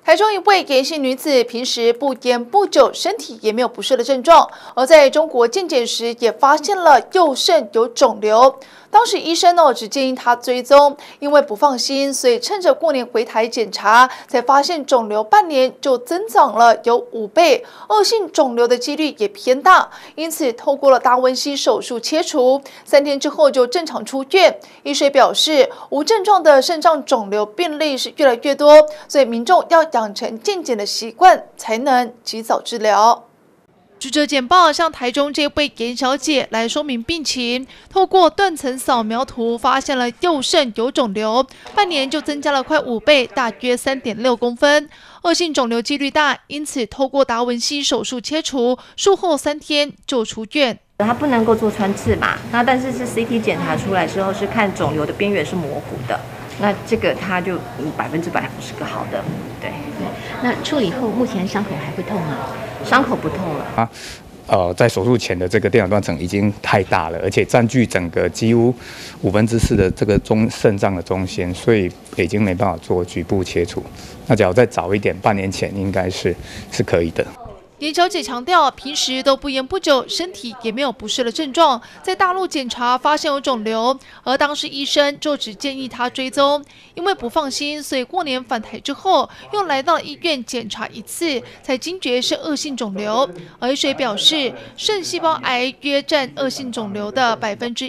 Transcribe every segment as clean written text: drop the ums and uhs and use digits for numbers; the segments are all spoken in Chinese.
台中一位严姓女子平时不烟不酒，身体也没有不适的症状，而在中国健检时也发现了右肾有肿瘤。当时医生只建议她追踪，因为不放心，所以趁着过年回台检查，才发现肿瘤半年就增长了有5倍，恶性肿瘤的几率也偏大，因此透过了达文西手术切除，3天之后就正常出院。医师表示，无症状的肾脏肿瘤病例是越来越多，所以民众要养成健检的习惯，才能及早治疗。记者简报向台中这位严小姐来说明病情，透过断层扫描图发现了右肾有肿瘤，半年就增加了快5倍，大约3.6公分，恶性肿瘤几率大，因此透过达文西手术切除，术后3天就出院。 它不能够做穿刺嘛，那但是CT 检查出来之后是看肿瘤的边缘是模糊的，那这个它就100%不是个好的，对。 那处理后目前伤口还会痛吗？ 伤口不痛了。 在手术前的这个电脑断层已经太大了，而且占据整个几乎4/5的这个肾脏的中心，所以已经没办法做局部切除。那只要再早一点，半年前应该是可以的。 严小姐强调，平时都不烟不酒，身体也没有不适的症状，在大陆检查发现有肿瘤，而当时医生就只建议她追踪，因为不放心，所以过年返台之后又来到医院检查1次，才惊觉是恶性肿瘤。而医师表示，肾细胞癌约占恶性肿瘤的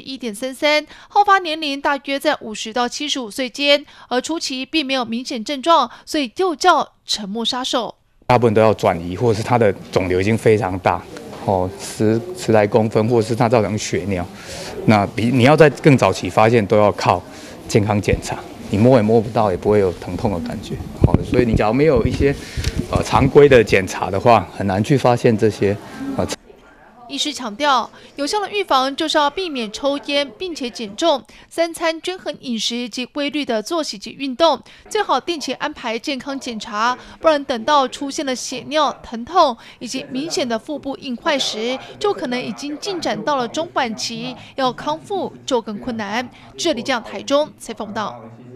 1.33%，好发年龄大约在50到75岁间，而初期并没有明显症状，所以又叫沉默杀手。 大部分都要转移，或者是它的肿瘤已经非常大，10来公分，或者是它造成血尿。那你要在更早期发现，都要靠健康检查，你摸也摸不到，也不会有疼痛的感觉。所以你假如没有一些常规的检查的话，很难去发现这些医师强调，有效的预防就是要避免抽烟，并且减重，3餐均衡饮食及规律的作息及运动，最好定期安排健康检查，不然等到出现了血尿、疼痛以及明显的腹部硬块时，就可能已经进展到了中晚期，要康复就更困难。这里台中采访到。